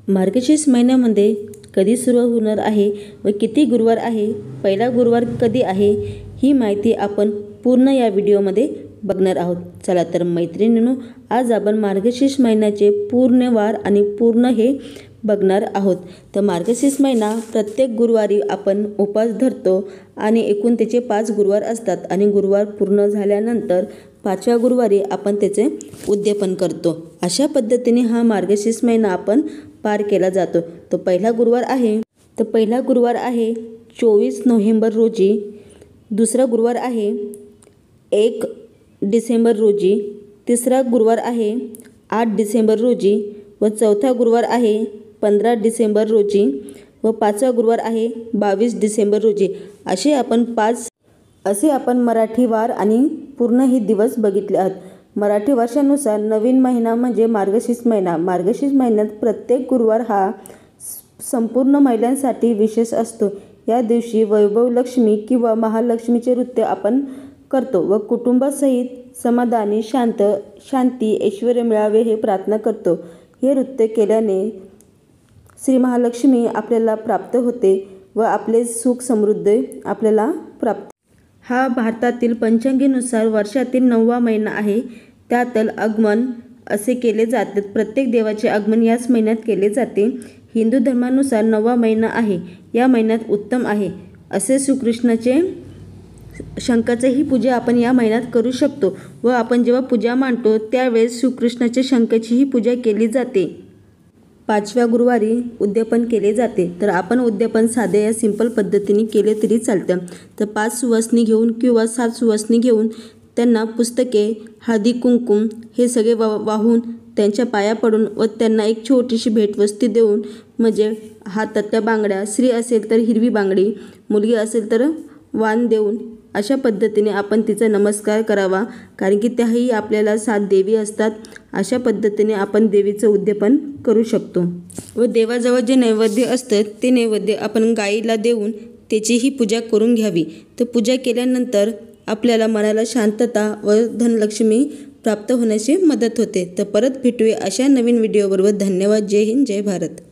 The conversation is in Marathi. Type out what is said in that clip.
मार्गशीर्ष महिन्यामध्ये कधी सुरू होणार आहे व किती गुरुवार आहे, पहिला गुरुवार कधी आहे, ही माहिती आपण पूर्ण या व्हिडिओमध्ये बघणार आहोत। चला तर मैत्रिणींनो, आज आपण मार्गशीर्ष महिन्याचे पूर्ण वार आणि पूर्ण हे बघणार आहोत। तर मार्गशीर्ष महिना प्रत्येक गुरुवारी आपण उपवास धरतो आणि एकूण त्याचे 5 गुरुवार असतात आणि गुरुवार पूर्ण झाल्यानंतर 5व्या गुरुवारी आपण त्याचे उद्यापन करतो। अशा पद्धतीने हा मार्गशीर्ष महिना आपण पार केला जातो। तो पहिला गुरुवार आहे 24 नोव्हेंबर रोजी, दुसरा गुरुवार आहे 1 डिसेंबर रोजी, तिसरा गुरुवार आहे 8 डिसेंबर रोजी व चौथा गुरुवार आहे 15 डिसेंबर रोजी व 5वा गुरुवार आहे 22 डिसेंबर रोजी। असे आपण मराठी वार आणि पूर्ण हे दिवस बघितले आहेत। मराठी वर्षानुसार नवीन महिना म्हणजे मार्गशीर्ष महिना। मार्गशीर्ष महिन्यात प्रत्येक गुरुवार हा संपूर्ण महिलांसाठी विशेष असतो। या दिवशी वैभव लक्ष्मी किंवा महालक्ष्मीचे नृत्य आपण करतो व कुटुंबासहित समाधानी शांती ऐश्वर्य मिळावे हे प्रार्थना करतो। हे नृत्य केल्याने श्री महालक्ष्मी आपल्याला प्राप्त होते व आपले सुख समृद्धी आपल्याला प्राप्त। हा भारतातील पंचांगानुसार वर्षातील 9वा महिना आहे। त्यातील आगमन असे केले जाते। प्रत्येक देवाचे आगमन याच महिन्यात केले जाते। हिंदू धर्मानुसार 9वा महिना आहे। या महिन्यात उत्तम आहे असे श्रीकृष्णाचे शंखाचीही पूजा आपण या महिन्यात करू शकतो व आपण जेव्हा पूजा मांडतो त्यावेळेस श्रीकृष्णाच्या शंखाचीही पूजा केली जाते। 5व्या गुरुवारी उद्यापन केले जाते। तर आपण उद्यापन साध्या या सिंपल पद्धतीने केले तरी चालतं। तर 5 सुवासिनी घेऊन किंवा 7 सुवासिनी घेऊन त्यांना पुस्तके, हळदी कुंकुम हे सगळे वाहून त्यांच्या पाया पडून व त्यांना एक छोटीशी भेटवस्तू देऊन, म्हणजे हातातल्या बांगड्या, स्त्री असेल तर हिरवी बांगडी, मुलगी असेल तर वाण देऊन अशा पद्धतीने आपण तिचा नमस्कार करावा, कारण की त्याही आपल्याला 7 देवी असतात। अशा पद्धतीने आपण देवीचं उद्यापन करू शकतो व देवाजवळ जे नैवेद्य असतं ते नैवेद्य आपण गाईला देऊन त्याचीही पूजा करून घ्यावी। तर पूजा केल्यानंतर आपल्याला मनाला शांतता व धनलक्ष्मी प्राप्त होण्याची मदत होते। तर परत भेटूया अशा नवीन व्हिडिओबरोबर। धन्यवाद। जय हिंद, जय भारत।